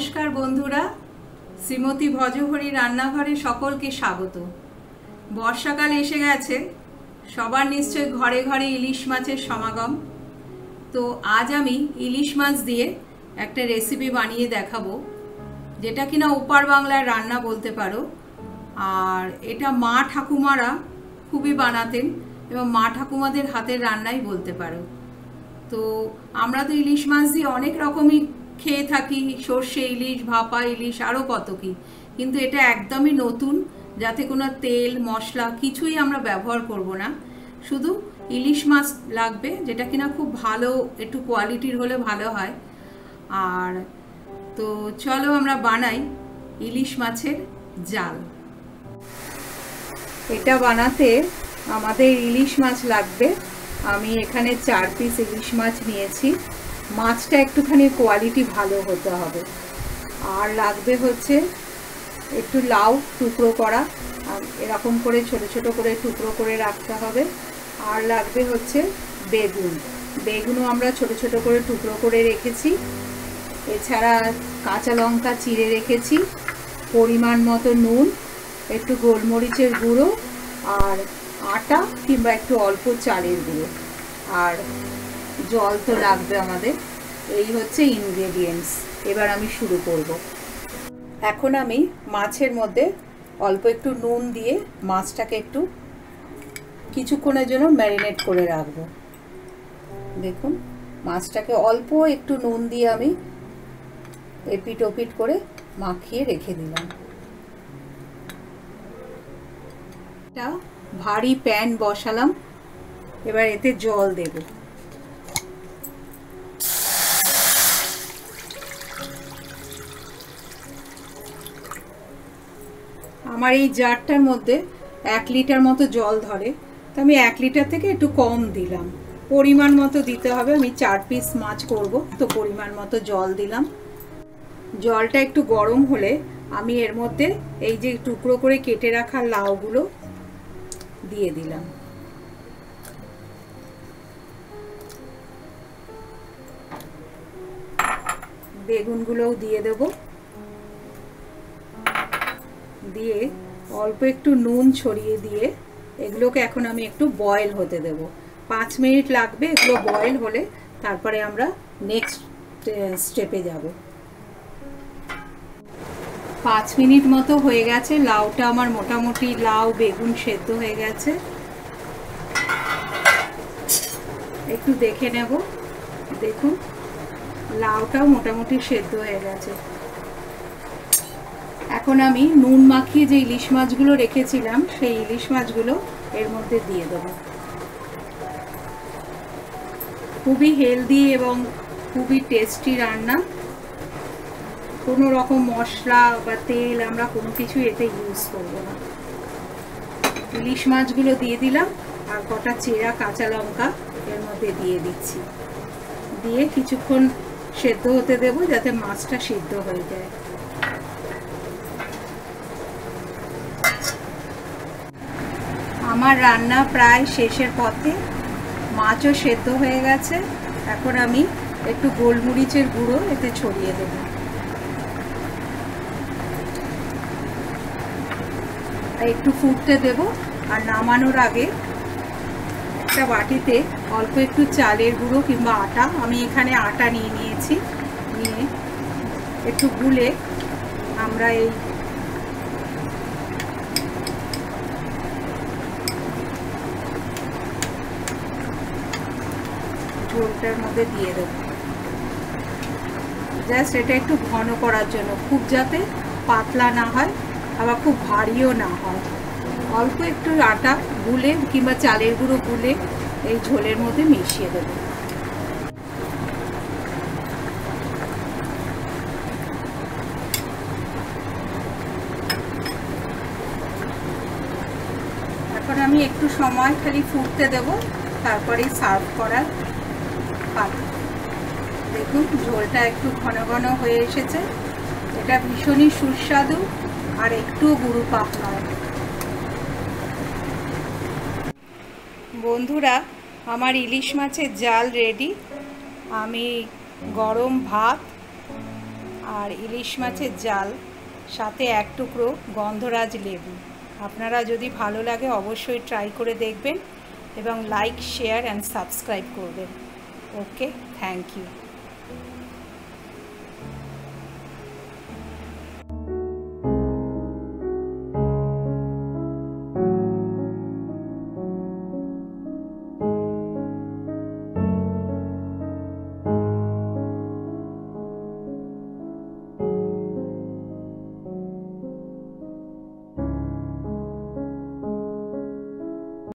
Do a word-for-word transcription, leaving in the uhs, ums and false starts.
नमस्कार बंधुरा श्रीमती भजहरी रान्नाघरे सकलके स्वागत। बर्षाकाल एसे गेছে सबार निश्चय घरे घरे इलिश माछेर समागम। तो आज आमी इलिश माछ दिए একটা রেসিপি বানিয়ে দেখাবো যেটা কিনা ওপার বাংলার রান্না বলতে পারো। আর এটা মা ঠাকুমারা খুবই বানাতেন এবং মা ঠাকুমাদের হাতের রান্নাই বলতে পারো। তো আমরা তো ইলিশ মাছ দিয়ে অনেক রকমই খেয়ে থাকি, সর্ষে ইলিশ, ভাপা ইলিশ, আরও কত কি, কিন্তু এটা একদমই নতুন, যাতে কোনো তেল মশলা কিছুই আমরা ব্যবহার করব না। শুধু ইলিশ মাছ লাগবে, যেটা কিনা খুব ভালো একটু কোয়ালিটির হলে ভালো হয়। আর তো চলো আমরা বানাই ইলিশ মাছের জাল। এটা বানাতে আমাদের ইলিশ মাছ লাগবে। আমি এখানে চার পিস ইলিশ মাছ নিয়েছি। মাছটা একটুখানি কোয়ালিটি ভালো হতে হবে। আর লাগবে হচ্ছে একটু লাউ টুকরো করা, এরকম করে ছোট ছোট করে টুকরো করে রাখতে হবে। আর লাগবে হচ্ছে বেগুন, বেগুনও আমরা ছোট ছোট করে টুকরো করে রেখেছি। এছাড়া কাঁচা লঙ্কা চিড়ে রেখেছি, পরিমাণ মতো নুন, একটু গোলমরিচের গুঁড়ো, আর আটা কিংবা একটু অল্প চালের গুঁড়ো, আর জল তো লাগবে আমাদের। এই হচ্ছে ইনগ্রেডিয়েন্টস। এবার আমি শুরু করব। এখন আমি মাছের মধ্যে অল্প একটু নুন দিয়ে মাছটাকে একটু কিছুক্ষণের জন্য ম্যারিনেট করে রাখব। দেখুন, মাছটাকে অল্প একটু নুন দিয়ে আমি এপিট ওপিট করে মাখিয়ে রেখে দিলাম। একটা ভারী প্যান বসালাম, এবার এতে জল দেব। আমার এই জারটার মধ্যে এক লিটার মতো জল ধরে, তো আমি এক লিটার থেকে একটু কম দিলাম। পরিমাণ মতো দিতে হবে, আমি চার পিস মাছ করব, তো পরিমাণ মতো জল দিলাম। জলটা একটু গরম হলে আমি এর মধ্যে এই যে টুকরো করে কেটে রাখা লাউগুলো দিয়ে দিলাম। বেগুনগুলোও দিয়ে দেব। দিয়ে অল্প একটু নুন ছড়িয়ে দিয়ে এগুলোকে এখন আমি একটু বয়েল হতে দেব। পাঁচ মিনিট লাগবে এগুলো বয়েল হলে, তারপরে আমরা নেক্সট স্টেপে যাব। পাঁচ মিনিট মতো হয়ে গেছে, লাউটা আমার মোটামুটি লাউ বেগুন সেদ্ধ হয়ে গেছে। একটু দেখে নেব। দেখুন, লাউটাও মোটামুটি সেদ্ধ হয়ে গেছে। এখন আমি নুন মাখিয়ে যে ইলিশ মাছগুলো রেখেছিলাম সেই ইলিশ মাছগুলো এর মধ্যে দিয়ে দেব। খুবই হেলদি এবং খুবই টেস্টি রান্না। কোনো রকম মশলা বা তেল আমরা কোনো কিছু এতে ইউজ করব না। ইলিশ মাছগুলো দিয়ে দিলাম, আর কটা চেরা কাঁচা লঙ্কা এর মধ্যে দিয়ে দিচ্ছি। দিয়ে কিছুক্ষণ সেদ্ধ হতে দেব, যাতে মাছটা সিদ্ধ হয়ে যায়। আমার রান্না প্রায় শেষের পথে, মাছও সেদ্ধ হয়ে গেছে। এখন আমি একটু গোলমরিচের গুঁড়ো এতে ছড়িয়ে দেব। একটু ফুটতে দেব। আর নামানোর আগে একটা বাটিতে অল্প একটু চালের গুঁড়ো কিংবা আটা, আমি এখানে আটা নিয়ে নিয়েছি, নিয়ে একটু গুলে আমরা এই ঝোলটার মধ্যে দিয়ে দেব। জাস্ট এটা একটু ঘন করার জন্য, খুব যাতে পাতলা না হয় আবার খুব ভারীও না হয়। অল্প একটু আটা গুলে কিংবা চালের গুঁড়ো গুলে এই ঝোলের মধ্যে মিশিয়ে দেব। এখন আমি একটু সময় খালি ফুটতে দেব, তারপরে সার্ভ করার পালা। দেখুন, ঝোলটা একটু ঘন ঘন হয়ে এসেছে। এটা ভীষণই সুস্বাদু আর একটু গুঁড়ো পাক নয়। বন্ধুরা, আমার ইলিশ মাছের জাল রেডি। আমি গরম ভাত আর ইলিশ মাছের জাল, সাথে এক টুকরো গন্ধরাজ লেবু। আপনারা যদি ভালো লাগে অবশ্যই ট্রাই করে দেখবেন এবং লাইক, শেয়ার অ্যান্ড সাবস্ক্রাইব করবেন। Okay, thank you.